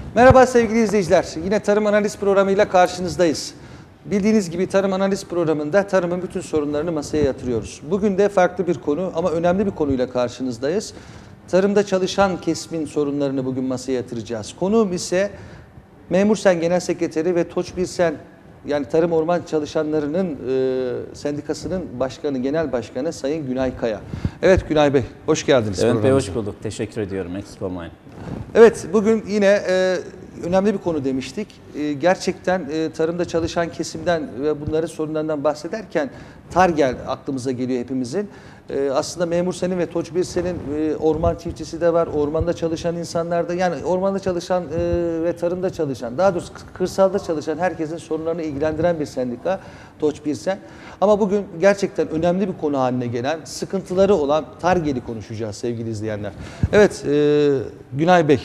Merhaba sevgili izleyiciler. Yine Tarım Analiz programıyla karşınızdayız. Bildiğiniz gibi Tarım Analiz programında tarımın bütün sorunlarını masaya yatırıyoruz. Bugün de farklı bir konu ama önemli bir konuyla karşınızdayız. Tarımda çalışan kesimin sorunlarını bugün masaya yatıracağız. Konuğum ise Memursen Genel Sekreteri ve Toç Birsen, yani Tarım Orman Çalışanlarının Sendikası'nın başkanı, genel başkanı Sayın Günay Kaya. Evet Günay Bey, hoş geldiniz. Evet Bey, hoş bulduk. Teşekkür ediyorum. Eksik olmayın. Evet, bugün yine önemli bir konu demiştik. Gerçekten tarımda çalışan kesimden ve bunların sorunlarından bahsederken TARGEL aklımıza geliyor hepimizin. Aslında Memursen'in ve Toç Birsen'in orman çiftçisi de var, ormanda çalışan insanlar da, yani ormanda çalışan ve tarımda çalışan, daha doğrusu kırsalda çalışan herkesin sorunlarını ilgilendiren bir sendika Toç Birsen. Ama bugün gerçekten önemli bir konu haline gelen, sıkıntıları olan TARGEL'i konuşacağız sevgili izleyenler. Evet, Günay Bey,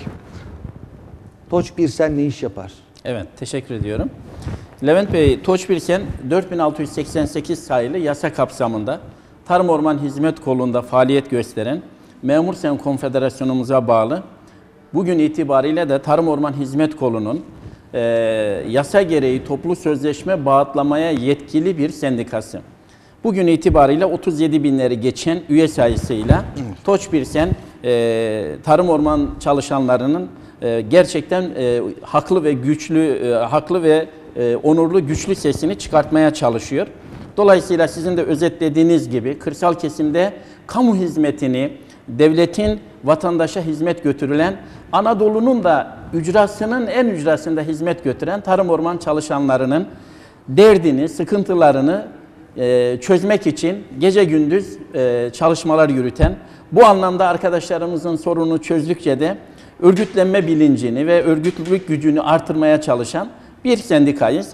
Toç Birsen ne iş yapar? Evet, teşekkür ediyorum. Levent Bey, Toç Birsen 4688 sayılı yasa kapsamında Tarım Orman Hizmet Kolu'nda faaliyet gösteren Memursen Konfederasyonumuza bağlı, bugün itibariyle de Tarım Orman Hizmet Kolu'nun yasa gereği toplu sözleşme bağıtlamaya yetkili bir sendikası. Bugün itibariyle 37 binleri geçen üye sayısıyla Toç Birsen tarım orman çalışanlarının gerçekten haklı ve güçlü, haklı ve onurlu, güçlü sesini çıkartmaya çalışıyor. Dolayısıyla sizin de özetlediğiniz gibi kırsal kesimde kamu hizmetini, devletin vatandaşa hizmet götürülen, Anadolu'nun da ücrasının en ücrasında hizmet götüren tarım orman çalışanlarının derdini, sıkıntılarını çözmek için gece gündüz çalışmalar yürüten, bu anlamda arkadaşlarımızın sorununu çözdükçe de örgütlenme bilincini ve örgütlülük gücünü artırmaya çalışan bir sendikayız.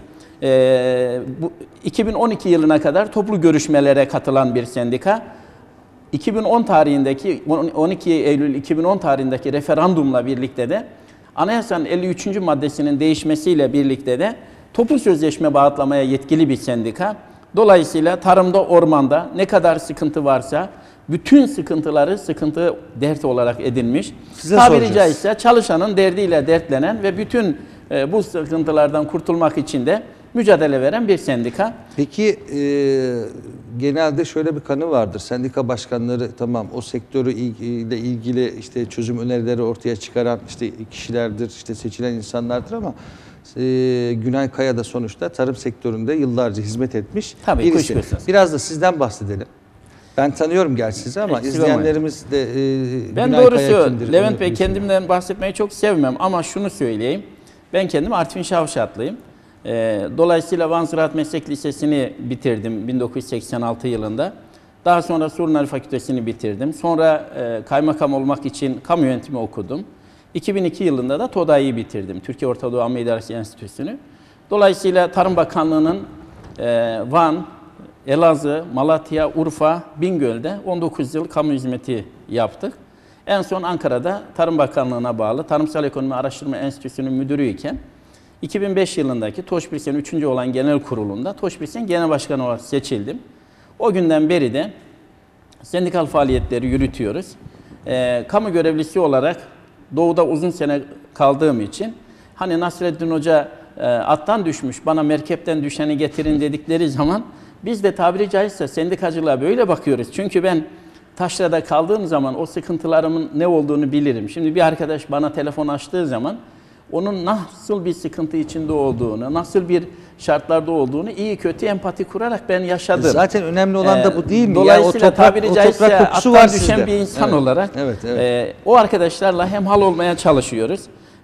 2012 yılına kadar toplu görüşmelere katılan bir sendika. 2010 tarihindeki 12 Eylül 2010 tarihindeki referandumla birlikte de Anayasanın 53. maddesinin değişmesiyle birlikte de toplu sözleşme bağıtlamaya yetkili bir sendika. Dolayısıyla tarımda, ormanda ne kadar sıkıntı varsa bütün sıkıntıları dert olarak edinmiş. Tabiri caizse çalışanın derdiyle dertlenen ve bütün bu sıkıntılardan kurtulmak için de mücadele veren bir sendika. Peki genelde şöyle bir kanı vardır. Sendika başkanları tamam o sektörü ile ilgili işte çözüm önerileri ortaya çıkaran işte kişilerdir, işte seçilen insanlardır ama Günay Kaya da sonuçta tarım sektöründe yıllarca hizmet etmiş birisi. Biraz da sizden bahsedelim. Ben tanıyorum gerçi sizi ama izleyenlerimiz de ben doğrusu Levent Bey kendimden bahsetmeyi çok sevmem ama şunu söyleyeyim. Ben kendim Artvin Şavşatlıyım. Dolayısıyla Van Ziraat Meslek Lisesi'ni bitirdim 1986 yılında. Daha sonra Sorunlar Fakültesini bitirdim. Sonra kaymakam olmak için kamu yönetimi okudum. 2002 yılında da TODA'yı bitirdim. Türkiye Orta Doğu Amma İdaresi Enstitüsü'nü. Dolayısıyla Tarım Bakanlığı'nın Van, Elazığ, Malatya, Urfa, Bingöl'de 19 yıl kamu hizmeti yaptık. En son Ankara'da Tarım Bakanlığı'na bağlı Tarımsal Ekonomi Araştırma Enstitüsü'nün müdürüyken 2005 yılındaki Toç Birsen 3. olan genel kurulunda Toç Birsen genel başkanı olarak seçildim. O günden beri de sendikal faaliyetleri yürütüyoruz. Kamu görevlisi olarak Doğu'da uzun sene kaldığım için hani Nasreddin Hoca attan düşmüş, bana merkepten düşeni getirin dedikleri zaman biz de tabiri caizse sendikacılığa böyle bakıyoruz. Çünkü ben taşrada kaldığım zaman o sıkıntılarımın ne olduğunu bilirim. Şimdi bir arkadaş bana telefon açtığı zaman onun nasıl bir sıkıntı içinde olduğunu, nasıl bir şartlarda olduğunu iyi kötü empati kurarak ben yaşadım. Zaten önemli olan da bu değil mi? Dolayısıyla yani tabiri caizse attan düşen bir insan olarak evet. O arkadaşlarla hemhal olmaya çalışıyoruz.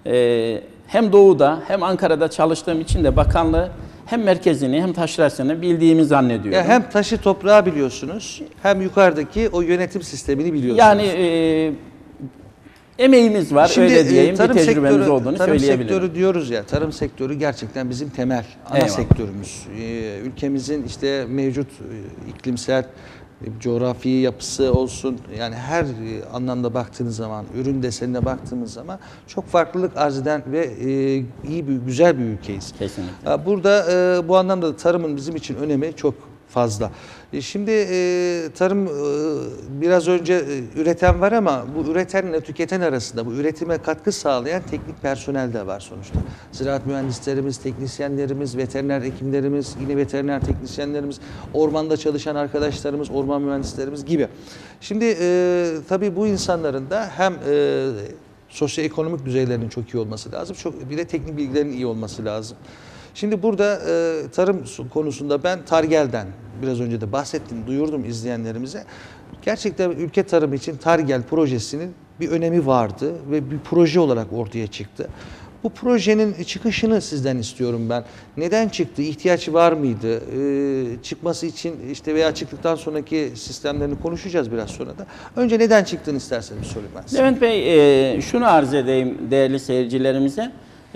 Hem Doğu'da hem Ankara'da çalıştığım için de bakanlığı hem merkezini hem taşrasını bildiğimi zannediyorum. Ya hem taşı toprağı biliyorsunuz hem yukarıdaki o yönetim sistemini biliyorsunuz. Yani emeğimiz var. Şimdi, öyle diyeyim, bir tecrübemiz olduğunu söyleyebilirim. Tarım sektörü diyoruz ya, tarım sektörü gerçekten bizim temel, ana sektörümüz. Ülkemizin işte mevcut iklimsel, coğrafi yapısı olsun, yani her anlamda baktığınız zaman, ürün desenine baktığımız zaman çok farklılık arz eden ve güzel bir ülkeyiz. Kesinlikle. Burada bu anlamda da tarımın bizim için önemi çok fazla. Şimdi tarım biraz önce üreten var ama bu üretenle tüketen arasında bu üretime katkı sağlayan teknik personel de var sonuçta. Ziraat mühendislerimiz, teknisyenlerimiz, veteriner hekimlerimiz, yine veteriner teknisyenlerimiz, ormanda çalışan arkadaşlarımız, orman mühendislerimiz gibi. Şimdi tabii bu insanların da hem sosyoekonomik düzeylerinin çok iyi olması lazım, bir de teknik bilgilerin iyi olması lazım. Şimdi burada tarım konusunda ben Targel'den biraz önce de bahsettim, duyurdum izleyenlerimize. Gerçekten ülke tarımı için Targel projesinin bir önemi vardı ve bir proje olarak ortaya çıktı. Bu projenin çıkışını sizden istiyorum ben. Neden çıktı? İhtiyaç var mıydı? Çıkması için işte veya çıktıktan sonraki sistemlerini konuşacağız biraz sonra da. Önce neden çıktığını isterseniz söyleyin ben size. Levent Bey, şunu arz edeyim değerli seyircilerimize.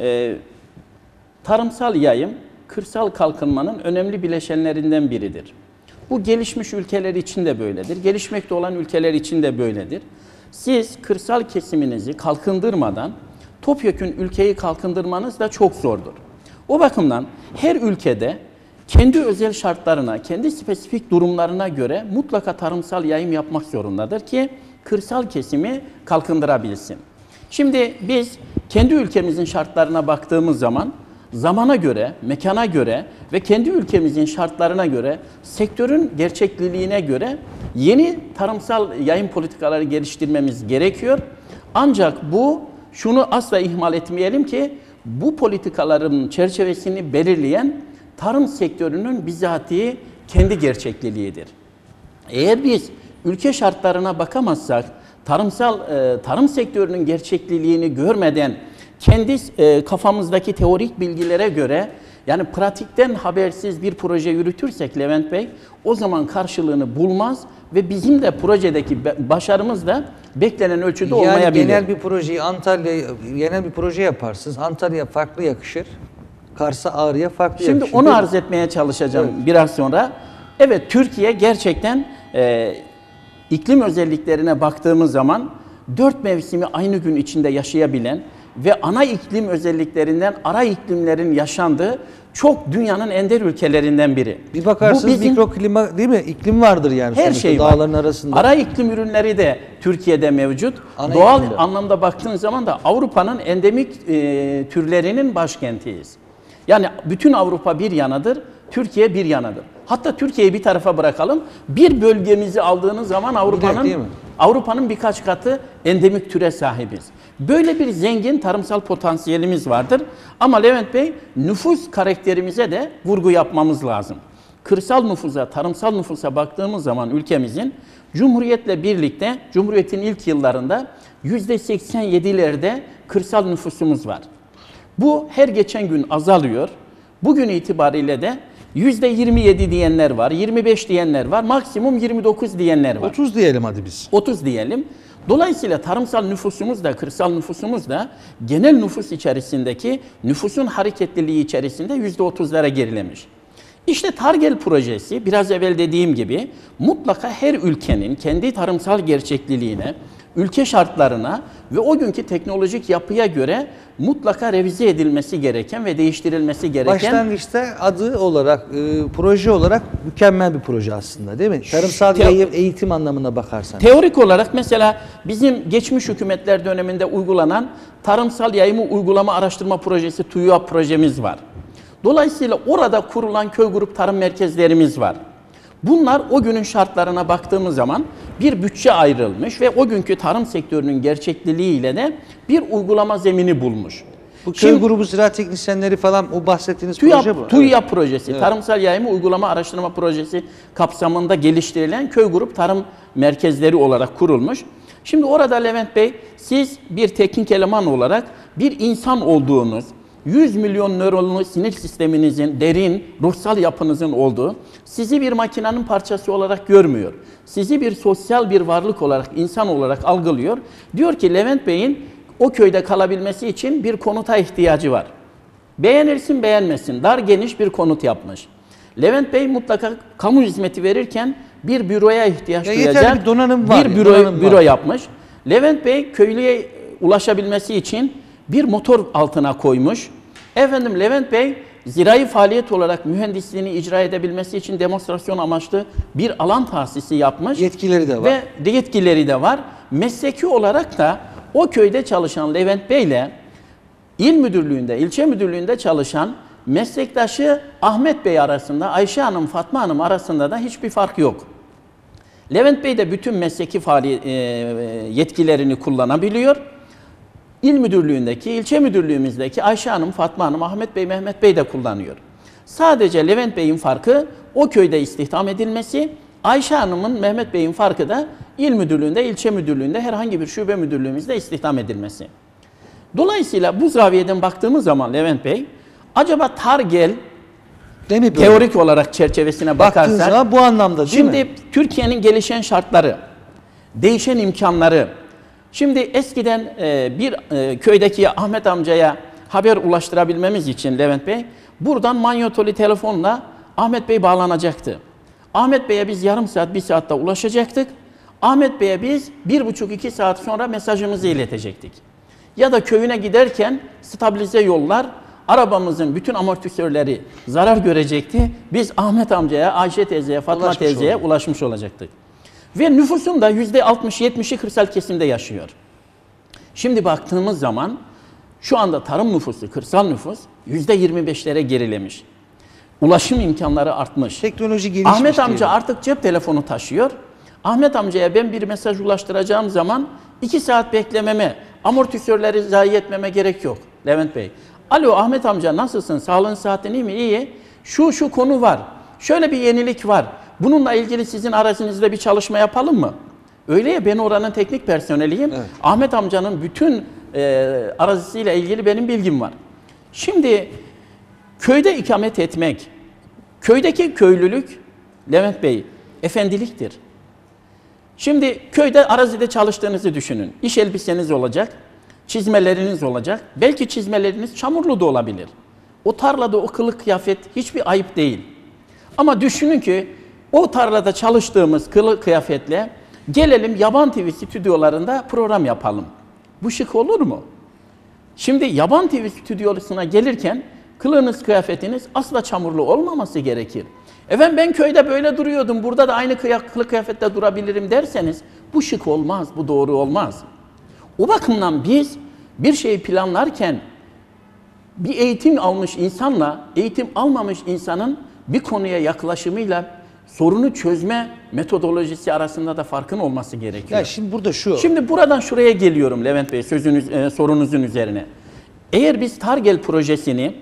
Tarımsal yayım, kırsal kalkınmanın önemli bileşenlerinden biridir. Bu gelişmiş ülkeler için de böyledir, gelişmekte olan ülkeler için de böyledir. Siz kırsal kesiminizi kalkındırmadan topyekün ülkeyi kalkındırmanız da çok zordur. O bakımdan her ülkede kendi özel şartlarına, kendi spesifik durumlarına göre mutlaka tarımsal yayım yapmak zorundadır ki kırsal kesimi kalkındırabilsin. Şimdi biz kendi ülkemizin şartlarına baktığımız zaman zamana göre, mekana göre ve kendi ülkemizin şartlarına göre, sektörün gerçekliliğine göre yeni tarımsal yayım politikaları geliştirmemiz gerekiyor. Ancak şunu asla ihmal etmeyelim ki bu politikaların çerçevesini belirleyen tarım sektörünün bizatihi kendi gerçekliliğidir. Eğer biz ülke şartlarına bakamazsak, tarım sektörünün gerçekliliğini görmeden kendi kafamızdaki teorik bilgilere göre yani pratikten habersiz bir proje yürütürsek Levent Bey o zaman karşılığını bulmaz ve bizim de projedeki başarımız da beklenen ölçüde olmayabilir. Genel bir projeyi genel bir proje yaparsınız. Antalya farklı yakışır. Kars'a, Ağrı'ya farklı yakışır. Şimdi onu arz etmeye çalışacağım biraz sonra. Evet, Türkiye gerçekten iklim özelliklerine baktığımız zaman 4 mevsimi aynı gün içinde yaşayabilen ve ana iklim özelliklerinden ara iklimlerin yaşandığı çok dünyanın ender ülkelerinden biri. Bir bakarsınız mikroklima değil mi? İklim vardır yani. Her şey var. Dağların arasında. Ara iklim ürünleri de Türkiye'de mevcut. Doğal anlamda baktığın zaman da Avrupa'nın endemik türlerinin başkentiyiz. Yani bütün Avrupa bir yanadır, Türkiye bir yanadır. Hatta Türkiye'yi bir tarafa bırakalım. Bir bölgemizi aldığınız zaman Avrupa'nın birkaç katı endemik türe sahibiz. Böyle bir zengin tarımsal potansiyelimiz vardır. Ama Levent Bey, nüfus karakterimize de vurgu yapmamız lazım. Kırsal nüfusa, tarımsal nüfusa baktığımız zaman ülkemizin Cumhuriyet'le birlikte, Cumhuriyet'in ilk yıllarında %87'lerde kırsal nüfusumuz var. Bu her geçen gün azalıyor. Bugün itibariyle de %27 diyenler var, 25 diyenler var, maksimum 29 diyenler var. 30 diyelim hadi biz. 30 diyelim. Dolayısıyla tarımsal nüfusumuz da, kırsal nüfusumuz da genel nüfus içerisindeki nüfusun hareketliliği içerisinde %30'lara gerilemiş. İşte Targel projesi biraz evvel dediğim gibi mutlaka her ülkenin kendi tarımsal gerçekliliğine, ülke şartlarına ve o günkü teknolojik yapıya göre mutlaka revize edilmesi gereken ve değiştirilmesi gereken... Başlangıçta adı olarak, proje olarak mükemmel bir proje aslında değil mi? Tarımsal eğitim anlamına bakarsanız. Teorik olarak mesela bizim geçmiş hükümetler döneminde uygulanan tarımsal yayımı uygulama araştırma projesi, TÜYAP projemiz var. Dolayısıyla orada kurulan köy grup tarım merkezlerimiz var. Bunlar o günün şartlarına baktığımız zaman bir bütçe ayrılmış ve o günkü tarım sektörünün gerçekliliğiyle de bir uygulama zemini bulmuş. Bu köy grubu ziraat teknisyenleri falan o bahsettiğiniz proje bu. TÜYAP projesi, evet. Tarımsal Yayımı Uygulama Araştırma Projesi kapsamında geliştirilen köy grup tarım merkezleri olarak kurulmuş. Şimdi orada Levent Bey, siz bir teknik eleman olarak bir insan olduğunuz, 100 milyon nöronlu sinir sisteminizin, derin, ruhsal yapınızın olduğu, sizi bir makinenin parçası olarak görmüyor. Sizi bir sosyal bir varlık olarak, insan olarak algılıyor. Diyor ki Levent Bey'in o köyde kalabilmesi için bir konuta ihtiyacı var. Beğenirsin beğenmesin, dar geniş bir konut yapmış. Levent Bey mutlaka kamu hizmeti verirken bir büroya ihtiyaç duyacak. Bir donanım var. Bir büro yapmış. Levent Bey köylüye ulaşabilmesi için bir motor altına koymuş. Efendim Levent Bey zirai faaliyet olarak mühendisliğini icra edebilmesi için demonstrasyon amaçlı bir alan tahsisi yapmış. Yetkileri de var. Ve yetkileri de var. Mesleki olarak da o köyde çalışan Levent Bey ile il müdürlüğünde, ilçe müdürlüğünde çalışan meslektaşı Ahmet Bey arasında, Ayşe Hanım, Fatma Hanım arasında da hiçbir fark yok. Levent Bey de bütün mesleki yetkilerini kullanabiliyor. İl müdürlüğündeki, ilçe müdürlüğümüzdeki Ayşe Hanım, Fatma Hanım, Ahmet Bey, Mehmet Bey de kullanıyor. Sadece Levent Bey'in farkı o köyde istihdam edilmesi, Ayşe Hanım'ın, Mehmet Bey'in farkı da il müdürlüğünde, ilçe müdürlüğünde herhangi bir şube müdürlüğümüzde istihdam edilmesi. Dolayısıyla bu zaviyeden baktığımız zaman Levent Bey, acaba TARGEL Değil mi böyle? teorik olarak çerçevesine Baktığın bakarsak, zaman bu anlamda değil şimdi mi? Türkiye'nin gelişen şartları, değişen imkanları, şimdi eskiden bir köydeki Ahmet amcaya haber ulaştırabilmemiz için Levent Bey, buradan manyetoli telefonla Ahmet Bey bağlanacaktı. Ahmet Bey'e biz yarım saat, bir saatte ulaşacaktık. Ahmet Bey'e biz 1,5-2 saat sonra mesajımızı iletecektik. Ya da köyüne giderken stabilize yollar, arabamızın bütün amortisörleri zarar görecekti. Biz Ahmet amcaya, Ayşe teyzeye, Fatma teyzeye ulaşmış olacaktık. Ve nüfusun da %60-70'i kırsal kesimde yaşıyor. Şimdi baktığımız zaman şu anda tarım nüfusu, kırsal nüfus %25'lere gerilemiş. Ulaşım imkanları artmış. Teknoloji gelişmiş. Ahmet amca diyelim. artık cep telefonu taşıyor. Ahmet amcaya ben bir mesaj ulaştıracağım zaman 2 saat beklememe, amortisörleri zayi etmeme gerek yok Levent Bey. Alo Ahmet amca nasılsın? Sağlığın sıhhatin iyi mi? İyi. Şu konu var. Şöyle bir yenilik var. Bununla ilgili sizin arazinizde bir çalışma yapalım mı? Öyle ya ben oranın teknik personeliyim. Evet. Ahmet amcanın bütün arazisiyle ilgili benim bilgim var. Şimdi köyde ikamet etmek, köydeki köylülük Levent Bey efendiliktir. Şimdi köyde arazide çalıştığınızı düşünün. İş elbiseniz olacak, çizmeleriniz olacak. Belki çizmeleriniz çamurlu da olabilir. O tarlada o kılık kıyafet hiçbir ayıp değil. Ama düşünün ki o tarlada çalıştığımız kılık kıyafetle gelelim Yaban TV stüdyolarında program yapalım. Bu şık olur mu? Şimdi Yaban TV stüdyosuna gelirken kılığınız, kıyafetiniz asla çamurlu olmaması gerekir. Efendim ben köyde böyle duruyordum, burada da aynı kılık kıyafette durabilirim derseniz bu şık olmaz, bu doğru olmaz. O bakımdan biz bir şeyi planlarken bir eğitim almış insanla eğitim almamış insanın bir konuya yaklaşımıyla sorunu çözme metodolojisi arasında da farkın olması gerekiyor. Ya şimdi burada şu. Şimdi buradan şuraya geliyorum Levent Bey sorunuzun üzerine. Eğer biz TARGEL projesini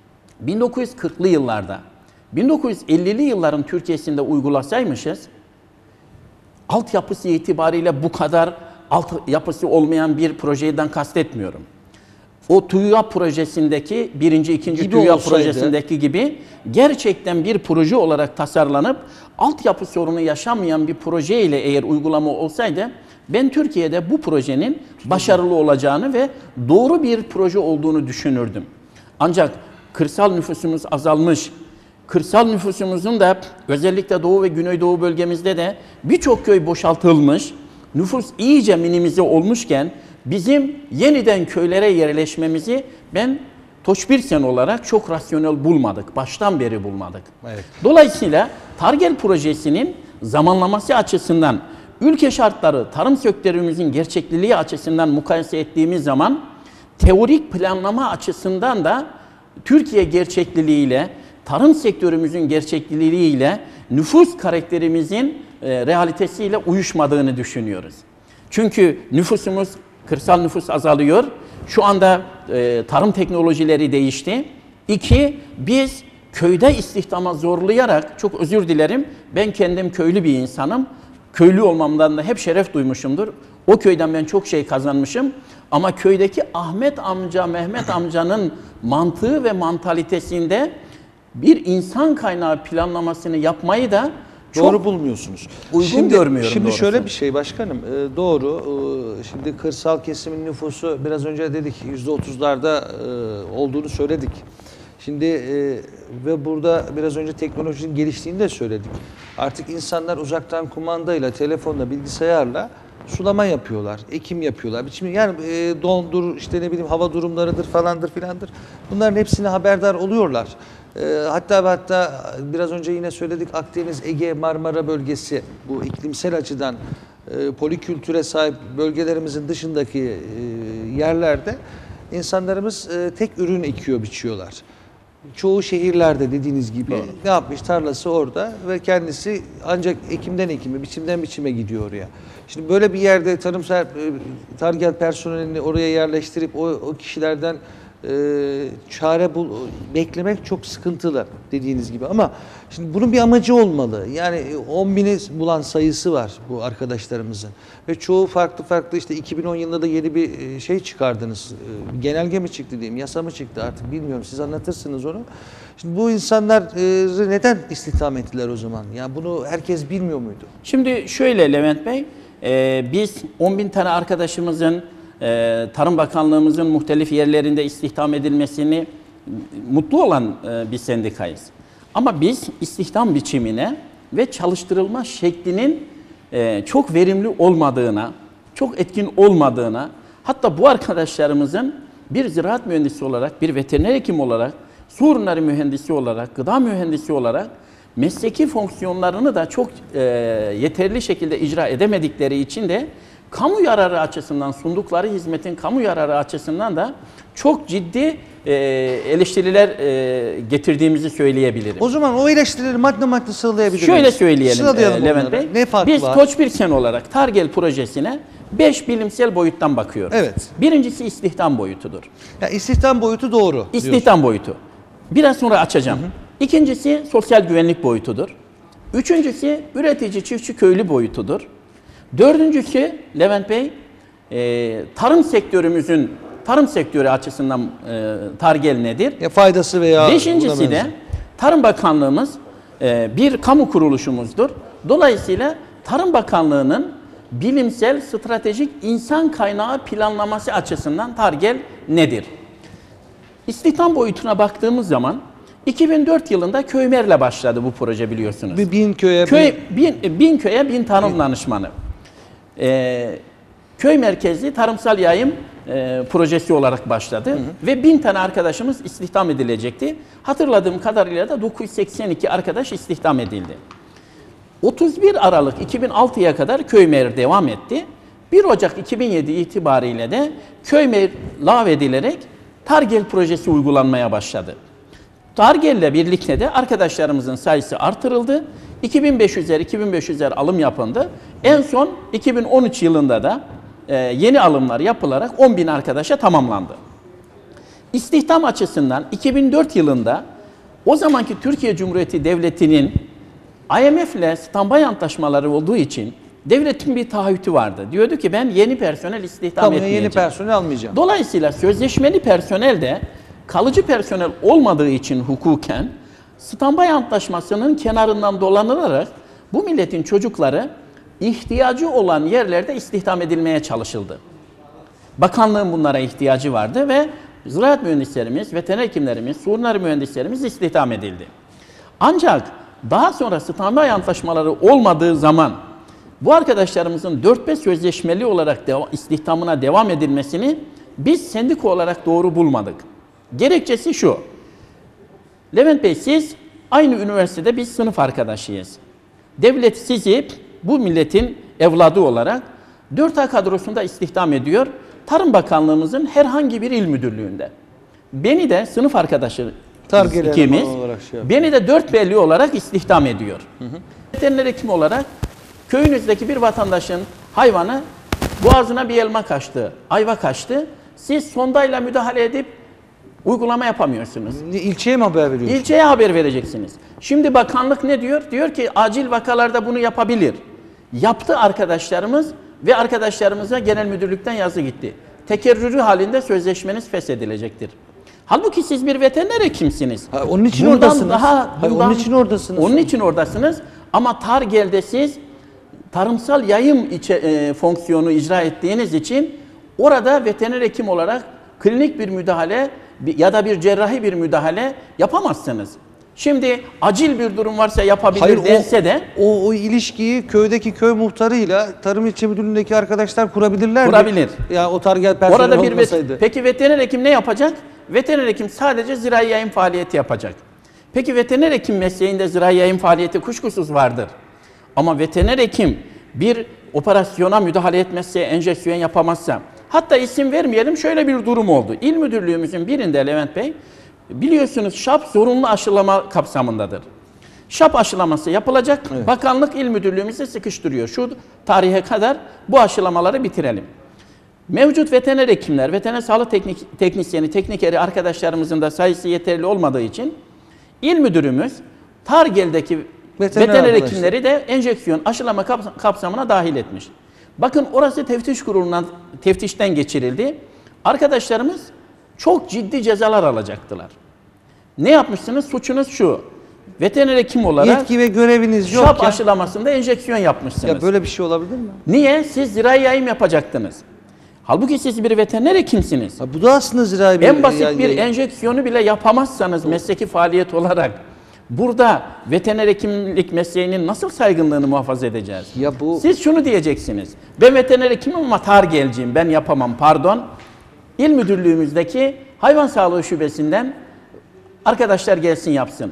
1940'lı yıllarda 1950'li yılların Türkiye'sinde uygulasaymışız, altyapısı itibariyle bu kadar altyapısı olmayan bir projeden kastetmiyorum. O TÜYAP projesindeki, birinci, ikinci TÜYAP projesindeki gibi gerçekten bir proje olarak tasarlanıp altyapı sorunu yaşamayan bir proje ile eğer uygulama olsaydı, ben Türkiye'de bu projenin başarılı olacağını ve doğru bir proje olduğunu düşünürdüm. Ancak kırsal nüfusumuz azalmış. Kırsal nüfusumuzun da özellikle Doğu ve Güneydoğu bölgemizde de birçok köy boşaltılmış. Nüfus iyice minimize olmuşken bizim yeniden köylere yerleşmemizi ben Toçbirsen olarak çok rasyonel bulmadık. Baştan beri bulmadık. Evet. Dolayısıyla TARGEL projesinin zamanlaması açısından, ülke şartları, tarım sektörümüzün gerçekliliği açısından mukayese ettiğimiz zaman teorik planlama açısından da Türkiye gerçekliliğiyle, tarım sektörümüzün gerçekliliğiyle, nüfus karakterimizin realitesiyle uyuşmadığını düşünüyoruz. Çünkü nüfusumuz, kırsal nüfus azalıyor. Şu anda tarım teknolojileri değişti. 2, biz köyde istihdama zorlayarak, çok özür dilerim, ben kendim köylü bir insanım. Köylü olmamdan da hep şeref duymuşumdur. O köyden ben çok şey kazanmışım. Ama köydeki Ahmet amca, Mehmet amcanın mantığı ve mantalitesinde bir insan kaynağı planlamasını yapmayı da doğru bulmuyorsunuz. Uygun görmüyorum. Şimdi doğrusu. şöyle bir şey başkanım, doğru. Şimdi kırsal kesimin nüfusu biraz önce dedik %30'larda olduğunu söyledik. Şimdi ve burada biraz önce teknolojinin geliştiğini de söyledik. Artık insanlar uzaktan kumandayla, telefonla, bilgisayarla sulama yapıyorlar, ekim yapıyorlar. Şimdi yani dondur, işte ne bileyim hava durumlarıdır falandır filandır. Bunların hepsine haberdar oluyorlar. Hatta biraz önce yine söyledik, Akdeniz, Ege, Marmara bölgesi bu iklimsel açıdan polikültüre sahip bölgelerimizin dışındaki yerlerde insanlarımız tek ürün ekiyor, biçiyorlar. Çoğu şehirlerde dediğiniz gibi ne yapmış, tarlası orada ve kendisi ancak ekimden ekime, biçimden biçime gidiyor oraya. Şimdi böyle bir yerde tarımsal Targel personelini oraya yerleştirip o kişilerden çare beklemek çok sıkıntılı dediğiniz gibi, ama şimdi bunun bir amacı olmalı. Yani 10.000'i bulan sayısı var bu arkadaşlarımızın ve çoğu farklı işte 2010 yılında da yeni bir şey çıkardınız. Genelge mi çıktı diyeyim, yasa mı çıktı artık bilmiyorum, siz anlatırsınız onu. Şimdi bu insanlar neden istihdam ettiler o zaman? Yani bunu herkes bilmiyor muydu? Şimdi şöyle Levent Bey, biz 10.000 tane arkadaşımızın Tarım Bakanlığımızın muhtelif yerlerinde istihdam edilmesini mutlu olan bir sendikayız. Ama biz istihdam biçimine ve çalıştırılma şeklinin çok verimli olmadığına, çok etkin olmadığına, hatta bu arkadaşlarımızın bir ziraat mühendisi olarak, bir veteriner hekim olarak, su ürünleri mühendisi olarak, gıda mühendisi olarak mesleki fonksiyonlarını da çok yeterli şekilde icra edemedikleri için de kamu yararı açısından, sundukları hizmetin kamu yararı açısından da çok ciddi eleştiriler getirdiğimizi söyleyebilirim. O zaman o eleştirileri madde sıralayabiliriz. Şöyle söyleyelim Levent Bey. Ne farkı Biz var? Koç Birken olarak Targel projesine 5 bilimsel boyuttan bakıyoruz. Evet. Birincisi istihdam boyutudur. Ya istihdam boyutu doğru. İstihdam boyutu. Biraz sonra açacağım. İkincisi sosyal güvenlik boyutudur. Üçüncüsü üretici, çiftçi, köylü boyutudur. Dördüncüsü Levent Bey, tarım sektörü açısından Targel nedir? Ya faydası veya... Beşincisi de Tarım Bakanlığımız bir kamu kuruluşumuzdur. Dolayısıyla Tarım Bakanlığı'nın bilimsel, stratejik insan kaynağı planlaması açısından Targel nedir? İstihdam boyutuna baktığımız zaman 2004 yılında Köymer'le başladı bu proje, biliyorsunuz. Bin köye... Bin köye 1000 tarım danışmanı. Köy merkezli tarımsal yayım projesi olarak başladı. Ve 1000 tane arkadaşımız istihdam edilecekti. Hatırladığım kadarıyla da 982 arkadaş istihdam edildi. 31 Aralık 2006'ya kadar Köymer devam etti. 1 Ocak 2007 itibariyle de Köymer lağvedilerek Targel projesi uygulanmaya başladı. Targel'le birlikte de arkadaşlarımızın sayısı artırıldı. 2500'er alım yapıldı. En son 2013 yılında da yeni alımlar yapılarak 10.000 arkadaşa tamamlandı. İstihdam açısından 2004 yılında o zamanki Türkiye Cumhuriyeti Devleti'nin IMF'le standby antlaşmaları olduğu için devletin bir taahhütü vardı. Diyordu ki ben yeni personel istihdam etmeyeceğim. Yeni personel almayacağım. Dolayısıyla sözleşmeli personel de kalıcı personel olmadığı için hukuken standby antlaşmasının kenarından dolanılarak bu milletin çocukları ihtiyacı olan yerlerde istihdam edilmeye çalışıldı. Bakanlığın bunlara ihtiyacı vardı ve ziraat mühendislerimiz, veteriner hekimlerimiz, su ürünleri mühendislerimiz istihdam edildi. Ancak daha sonra standby antlaşmaları olmadığı zaman bu arkadaşlarımızın 4-5 sözleşmeli olarak istihdamına devam edilmesini biz sendika olarak doğru bulmadık. Gerekçesi şu: Levent Bey, siz aynı üniversitede biz sınıf arkadaşıyız. Devlet sizi bu milletin evladı olarak 4A kadrosunda istihdam ediyor. Tarım Bakanlığımızın herhangi bir il müdürlüğünde. Beni de sınıf arkadaşı ikimiz, beni de 4B'li olarak istihdam ediyor. Veteriner hekim olarak köyünüzdeki bir vatandaşın hayvanı boğazına bir elma kaçtı, ayva kaçtı. Siz sondayla müdahale edip uygulama yapamıyorsunuz. İlçeye mi haber veriyorsunuz? İlçeye haber vereceksiniz. Şimdi bakanlık ne diyor? Diyor ki acil vakalarda bunu yapabilir. Yaptı arkadaşlarımız ve arkadaşlarımıza genel müdürlükten yazı gitti. Tekerrürü halinde sözleşmeniz feshedilecektir. Halbuki siz bir veteriner hekimsiniz. Onun için oradasınız. Onun için oradasınız. Onun için oradasınız. Ama Targel'de siz tarımsal yayım fonksiyonu icra ettiğiniz için orada veteriner hekim olarak klinik bir müdahale ya da bir cerrahi bir müdahale yapamazsınız. Şimdi acil bir durum varsa yapabilir Hayır, dense de o ilişkiyi köydeki köy muhtarıyla Tarım İlçe Müdürlüğü'ndeki arkadaşlar kurabilirler mi? Kurabilir. Ya o targel personeli orada bir olmasaydı. peki veteriner hekim ne yapacak? Veteriner hekim sadece zirai yayım faaliyeti yapacak. Peki veteriner hekim mesleğinde zirai yayım faaliyeti kuşkusuz vardır. Ama veteriner hekim bir operasyona müdahale etmezse, enjeksiyon yapamazsa, hatta isim vermeyelim, şöyle bir durum oldu. İl müdürlüğümüzün birinde Levent Bey, biliyorsunuz şap zorunlu aşılama kapsamındadır. Şap aşılaması yapılacak, evet. Bakanlık il müdürlüğümüzü sıkıştırıyor. Şu tarihe kadar bu aşılamaları bitirelim. Mevcut veteriner hekimler, veteriner sağlık teknisyeni, teknikeri arkadaşlarımızın da sayısı yeterli olmadığı için il müdürümüz Targel'deki veteriner hekimleri de enjeksiyon aşılama kapsamına dahil etmiş. Bakın orası teftiş kurulundan, teftişten geçirildi. Arkadaşlarımız çok ciddi cezalar alacaktılar. Ne yapmışsınız? Suçunuz şu. Veteriner hekim olarak yetki ve göreviniz yok şap aşılamasında enjeksiyon yapmışsınız. Ya böyle bir şey olabilir mi? Niye? Siz zirai yayım yapacaktınız. Halbuki siz bir veteriner hekimsiniz. Ha, bu da aslında zirai bir en basit bir enjeksiyonu bile yapamazsanız mesleki faaliyet olarak burada veteriner hekimlik mesleğinin nasıl saygınlığını muhafaza edeceğiz? Ya bu... Siz şunu diyeceksiniz. Ben veteriner hekimim ama targelciyim. Ben yapamam, pardon. İl müdürlüğümüzdeki hayvan sağlığı şubesinden arkadaşlar gelsin yapsın.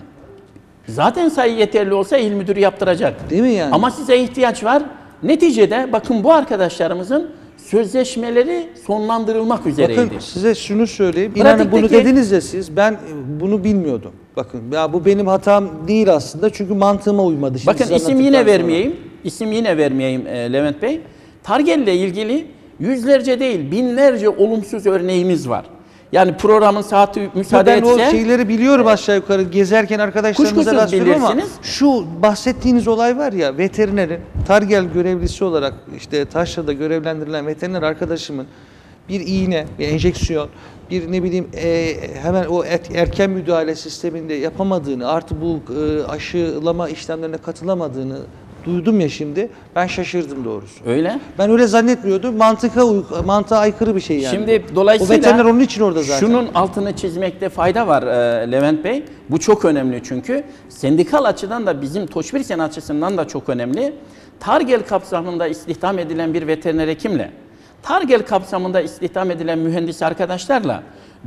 Zaten sayı yeterli olsa il müdürü yaptıracak. Değil mi yani? Ama size ihtiyaç var. Neticede bakın bu arkadaşlarımızın sözleşmeleri sonlandırılmak üzereydi. Bakın size şunu söyleyeyim. İnanın bunu dediniz ya siz. Ben bunu bilmiyordum. Bakın ya bu benim hatam değil aslında. Çünkü mantığıma uymadı. Şimdi bakın isim yine vermeyeyim. İsim yine vermeyeyim Levent Bey. Targel ile ilgili yüzlerce değil binlerce olumsuz örneğimiz var. Yani programın saati müsaade etse... Ben o şeyleri biliyorum aşağı yukarı gezerken arkadaşlarımıza rastlıyorum ama şu bahsettiğiniz olay var ya, veterinerin Targel görevlisi olarak işte Taşra'da görevlendirilen veteriner arkadaşımın bir iğne, bir enjeksiyon, bir ne bileyim hemen o erken müdahale sisteminde yapamadığını, artı bu aşılama işlemlerine katılamadığını duydum ya şimdi. Ben şaşırdım doğrusu. Öyle. Ben öyle zannetmiyordum. Mantığa aykırı bir şey yani. Şimdi dolayısıyla o veteriner onun için orada zaten. Şunun altını çizmekte fayda var Levent Bey. Bu çok önemli çünkü. Sendikal açıdan da bizim Toçbirsen açısından da çok önemli. Targel kapsamında istihdam edilen bir veteriner hekimle, Targel kapsamında istihdam edilen mühendis arkadaşlarla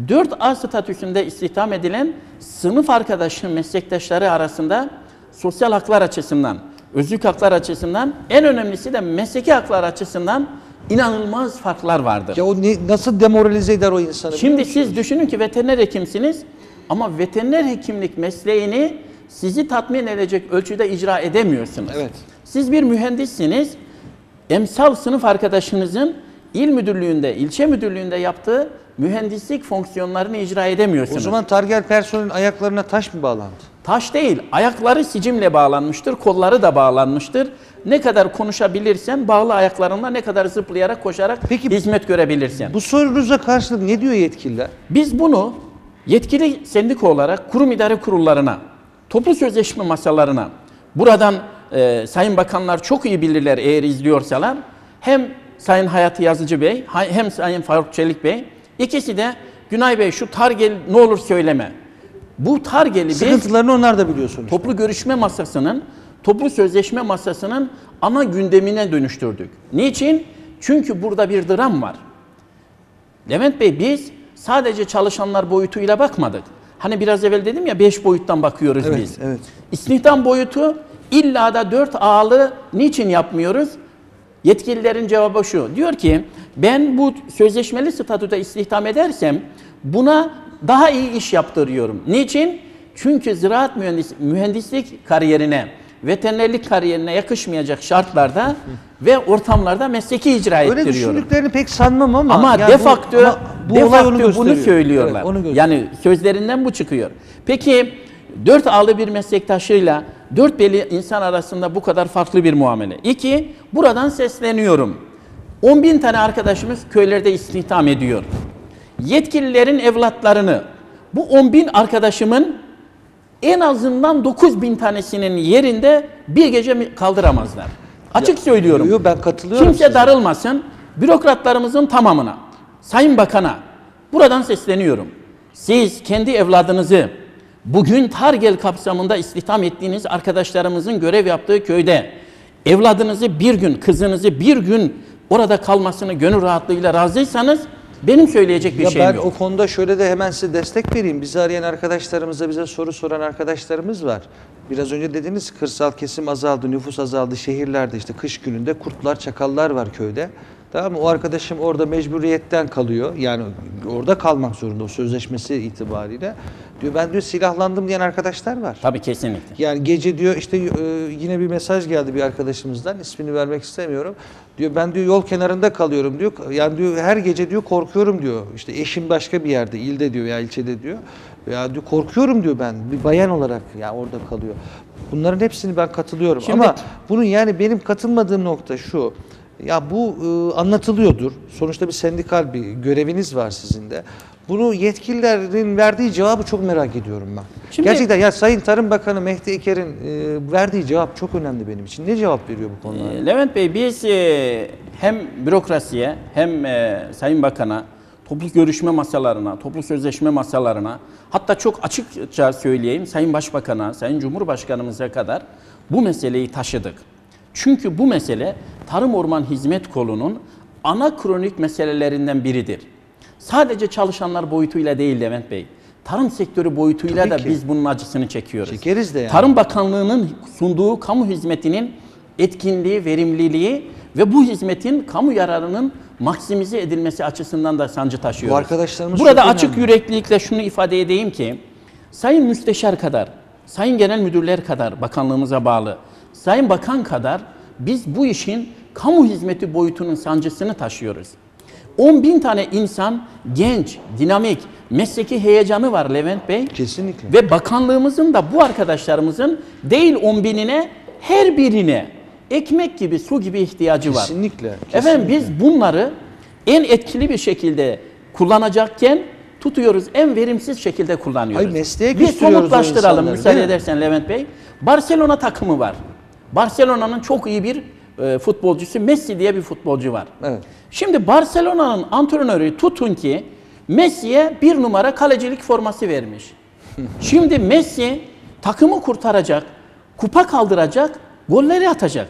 4A statüsünde istihdam edilen sınıf arkadaşı meslektaşları arasında sosyal haklar açısından, özlük haklar açısından, en önemlisi de mesleki haklar açısından inanılmaz farklar vardır. Ya o nasıl demoralize eder o insanı? Şimdi siz düşünün ki veteriner hekimsiniz ama veteriner hekimlik mesleğini sizi tatmin edecek ölçüde icra edemiyorsunuz. Evet. Siz bir mühendissiniz, emsal sınıf arkadaşınızın il müdürlüğünde, ilçe müdürlüğünde yaptığı mühendislik fonksiyonlarını icra edemiyorsunuz. O zaman Targel personelin ayaklarına taş mı bağlandı? Taş değil, ayakları sicimle bağlanmıştır, kolları da bağlanmıştır. Ne kadar konuşabilirsen, bağlı ayaklarınla ne kadar zıplayarak, koşarak hizmet görebilirsen. Bu sorunuza karşılık ne diyor yetkililer? Biz bunu yetkili sendika olarak kurum idare kurullarına, toplu sözleşme masalarına, buradan sayın bakanlar çok iyi bilirler eğer izliyorsalar, hem Sayın Hayati Yazıcı Bey, hem Sayın Faruk Çelik Bey, ikisi de Günay Bey şu Targel ne olur söyleme. Bu Targel'i sıkıntılarını onlar da biliyorsunuz. Toplu görüşme masasının, toplu sözleşme masasının ana gündemine dönüştürdük. Niçin? Çünkü burada bir dram var. Levent Bey biz sadece çalışanlar boyutuyla bakmadık. Hani biraz evvel dedim ya 5 boyuttan bakıyoruz biz. Evet. İstihdam boyutu illa da 4A'lı niçin yapmıyoruz? Yetkililerin cevabı şu. Diyor ki ben bu sözleşmeli statüde istihdam edersem buna daha iyi iş yaptırıyorum. Niçin? Çünkü ziraat mühendislik kariyerine, veterinerlik kariyerine yakışmayacak şartlarda ve ortamlarda mesleki icra ettiriyorum. Öyle düşündüklerini pek sanmam ama. Ama yani de facto bunu söylüyorlar. Evet, onu yani sözlerinden bu çıkıyor. Peki 4A'lı bir meslektaşıyla 4B'li insan arasında bu kadar farklı bir muamele. 2, buradan sesleniyorum. 10.000 tane arkadaşımız köylerde istihdam ediyor. Yetkililerin evlatlarını, bu 10.000 arkadaşımın en azından 9.000 tanesinin yerinde bir gece kaldıramazlar. Açık söylüyorum. Ben katılıyorum. Kimse size darılmasın. Bürokratlarımızın tamamına, Sayın Bakan'a buradan sesleniyorum. Siz kendi evladınızı bugün Targel kapsamında istihdam ettiğiniz arkadaşlarımızın görev yaptığı köyde evladınızı bir gün, kızınızı bir gün orada kalmasını gönül rahatlığıyla razıysanız benim söyleyecek bir şeyim Ben yok. o konuda şöyle de hemen size destek vereyim. Bizi arayan arkadaşlarımıza, bize soru soran arkadaşlarımız var. Biraz önce dediniz kırsal kesim azaldı, nüfus azaldı. Şehirlerde işte kış gününde kurtlar, çakallar var köyde. Tamam mı? O arkadaşım orada mecburiyetten kalıyor. Yani orada kalmak zorunda o sözleşmesi itibariyle. Diyor ben diyor silahlandım diyen arkadaşlar var. Tabii kesinlikle. Yani gece diyor işte yine bir mesaj geldi bir arkadaşımızdan, ismini vermek istemiyorum. Diyor ben diyor yol kenarında kalıyorum diyor. Yani diyor her gece diyor korkuyorum diyor. İşte eşim başka bir yerde, ilde diyor ya ilçede diyor. Ya diyor korkuyorum diyor ben bir bayan olarak ya orada kalıyor. Bunların hepsini ben katılıyorum ama bunun yani benim katılmadığım nokta şu. Ya bu anlatılıyordur. Sonuçta bir sendikal bir göreviniz var sizin de. Bunu yetkililerin verdiği cevabı çok merak ediyorum ben. Gerçekten ya Sayın Tarım Bakanı Mehdi Eker'in verdiği cevap çok önemli benim için. Ne cevap veriyor bu konuda? Levent Bey biz hem bürokrasiye hem Sayın Bakan'a toplu görüşme masalarına, toplu sözleşme masalarına hatta çok açıkça söyleyeyim Sayın Başbakan'a, Sayın Cumhurbaşkanımıza kadar bu meseleyi taşıdık. Çünkü bu mesele Tarım Orman Hizmet Kolu'nun ana kronik meselelerinden biridir. Sadece çalışanlar boyutuyla değil Levent Bey, tarım sektörü boyutuyla Tabii da ki. biz bunun acısını çekiyoruz. Çekeriz de yani. Tarım Bakanlığı'nın sunduğu kamu hizmetinin etkinliği, verimliliği ve bu hizmetin kamu yararının maksimize edilmesi açısından da sancı taşıyoruz. Bu arkadaşlarımız Burada çok açık önemli. yüreklilikle şunu ifade edeyim ki, Sayın Müsteşar kadar, Sayın Genel Müdürler kadar bakanlığımıza bağlı, Sayın Bakan kadar biz bu işin kamu hizmeti boyutunun sancısını taşıyoruz. 10.000 tane insan, genç, dinamik, mesleki heyecanı var Levent Bey. Kesinlikle. Ve bakanlığımızın da bu arkadaşlarımızın değil 10.000'ine her birine ekmek gibi, su gibi ihtiyacı var. Kesinlikle. Efendim biz bunları en etkili bir şekilde kullanacakken tutuyoruz, en verimsiz şekilde kullanıyoruz. Hayır, mesleğe bir götürüyoruz o somutlaştıralım insanları, müsaade değil mi? edersen Levent Bey. Barcelona takımı var. Barcelona'nın çok iyi bir futbolcusu, Messi diye bir futbolcu var. Evet. Şimdi Barcelona'nın antrenörü tutun ki Messi'ye 1 numara kalecilik forması vermiş. Şimdi Messi takımı kurtaracak, kupa kaldıracak, golleri atacak.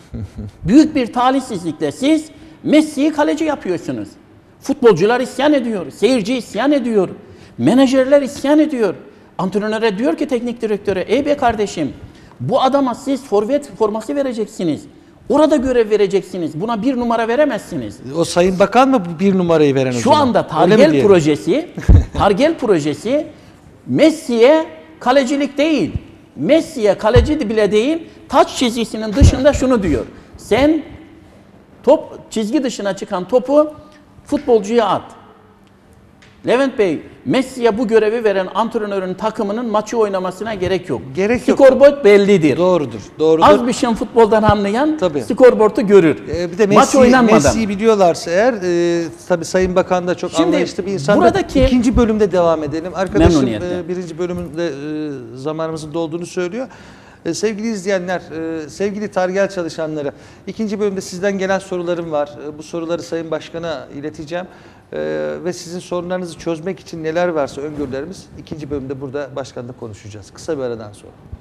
Büyük bir talihsizlikle siz Messi'yi kaleci yapıyorsunuz. Futbolcular isyan ediyor, seyirci isyan ediyor, menajerler isyan ediyor. Antrenöre diyor ki teknik direktöre, ey be kardeşim bu adama siz forvet forması vereceksiniz. Orada görev vereceksiniz. Buna 1 numara veremezsiniz. O Sayın Bakan mı bu 1 numarayı veren o Şu zaman? anda Öyle mi Targel diyelim? projesi, Targel projesi Messi'ye kalecilik değil, Messi'ye kaleci bile değil, taç çizgisinin dışında şunu diyor. Sen çizgi dışına çıkan topu futbolcuya at. Levent Bey, Messi'ye bu görevi veren antrenörün takımının maçı oynamasına gerek yok. Gerek yok. Scoreboard bellidir. Doğrudur. Doğrudur. Az bir şey futboldan anlayan Tabii. scoreboard'u görür. Bir de Maç oynanmadan. Messi'yi biliyorlarsa eğer tabii Sayın Bakan da çok Şimdi anlayışlı bir insan. buradaki- İkinci bölümde devam edelim. Arkadaşım Memnuniyetle. birinci bölümünde zamanımızın dolduğunu söylüyor. Sevgili izleyenler, sevgili Targel çalışanları, ikinci bölümde sizden gelen sorularım var. Bu soruları Sayın Başkan'a ileteceğim. Ve sizin sorunlarınızı çözmek için neler varsa öngörülerimiz ikinci bölümde burada başkanla konuşacağız. Kısa bir aradan sonra.